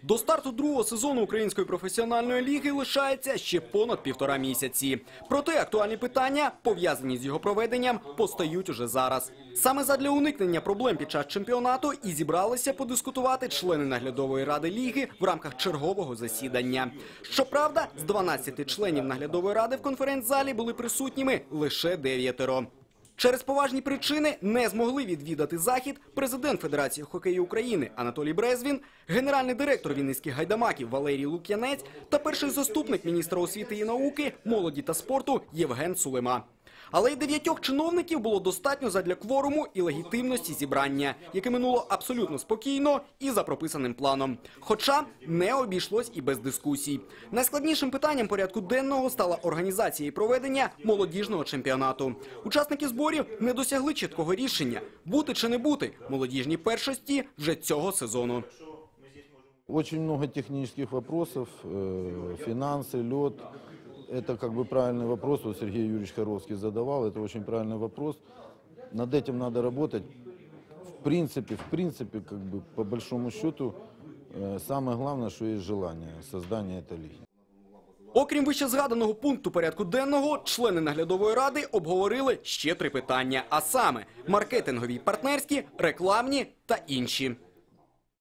До старту другого сезону Української професіональної ліги лишається ще понад 1,5 місяці. Проте актуальні питання, пов'язані з його проведенням, постають уже зараз. Саме задля уникнення проблем під час чемпіонату і зібралися подискутувати члени наглядової ради ліги в рамках чергового засідання. Щоправда, з 12 членів наглядової ради в конференц-залі були присутніми лише 9. Через поважні причини не змогли відвідати захід президент Федерації хокею України Анатолій Брезвін, генеральний директор вінницьких «Гайдамаків» Валерій Лук'янець та перший заступник міністра освіти і науки, молоді та спорту Євген Сулима. Але й 9 чиновників було достатньо задля кворуму і легітимності зібрання, яке минуло абсолютно спокійно і за прописаним планом. Хоча не обійшлось і без дискусій. Найскладнішим питанням порядку денного стала організація і проведення молодіжного чемпіонату. Учасники зборів не досягли чіткого рішення – бути чи не бути молодіжній першості вже цього сезону. Очень много технических вопросов, финансы, лед. Это как бы правильный вопрос, вот Сергей Юрьевич Харовский задавал, это очень правильный вопрос. Над этим надо работать. В принципе, как бы по большому счету, самое главное, что есть желание создания этой лиги. Окрім вищезгаданого пункту порядку денного, члени наглядової ради обговорили ще 3 питання, а саме – маркетингові, партнерські, рекламні та інші.